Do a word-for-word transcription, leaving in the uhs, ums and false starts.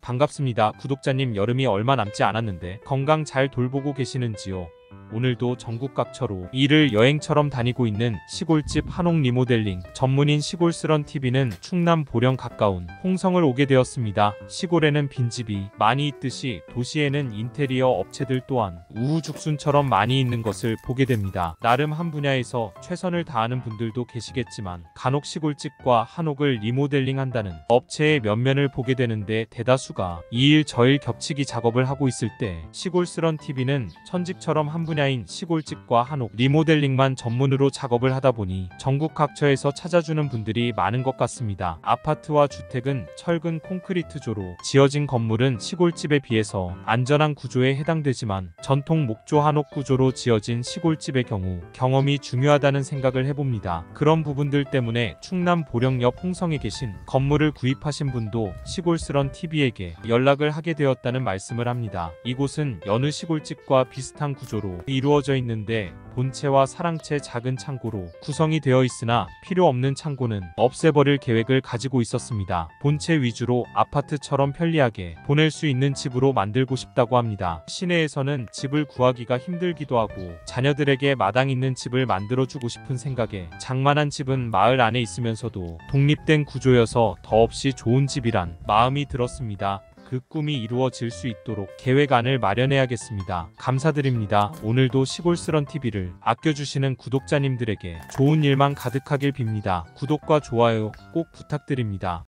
반갑습니다. 구독자님, 여름이 얼마 남지 않았는데 건강 잘 돌보고 계시는지요? 오늘도 전국 각처로 일을 여행처럼 다니고 있는 시골집 한옥 리모델링 전문인 시골스런티비는 충남 보령 가까운 홍성을 오게 되었습니다. 시골에는 빈집이 많이 있듯이 도시에는 인테리어 업체들 또한 우후죽순처럼 많이 있는 것을 보게 됩니다. 나름 한 분야에서 최선을 다하는 분들도 계시겠지만 간혹 시골집과 한옥을 리모델링한다는 업체의 면면을 보게 되는데, 대다수가 이 일 저 일 겹치기 작업을 하고 있을 때 시골스런티비는 천직처럼 한 분야인 시골집과 한옥 리모델링만 전문으로 작업을 하다 보니 전국 각처에서 찾아주는 분들이 많은 것 같습니다. 아파트와 주택은 철근 콘크리트조로 지어진 건물은 시골집에 비해서 안전한 구조에 해당되지만, 전통 목조 한옥 구조로 지어진 시골집의 경우 경험이 중요하다는 생각을 해봅니다. 그런 부분들 때문에 충남 보령 옆 홍성에 계신 건물을 구입하신 분도 시골스런티비에게 연락을 하게 되었다는 말씀을 합니다. 이곳은 여느 시골집과 비슷한 구조로 이루어져 있는데 본체와 사랑채 작은 창고로 구성이 되어 있으나 필요 없는 창고는 없애버릴 계획을 가지고 있었습니다. 본체 위주로 아파트처럼 편리하게 보낼 수 있는 집으로 만들고 싶다고 합니다. 시내에서는 집을 구하기가 힘들기도 하고 자녀들에게 마당 있는 집을 만들어주고 싶은 생각에 장만한 집은 마을 안에 있으면서도 독립된 구조여서 더없이 좋은 집이란 마음이 들었습니다. 그 꿈이 이루어질 수 있도록 계획안을 마련해야겠습니다. 감사드립니다. 오늘도 시골스런티비를 아껴주시는 구독자님들에게 좋은 일만 가득하길 빕니다. 구독과 좋아요 꼭 부탁드립니다.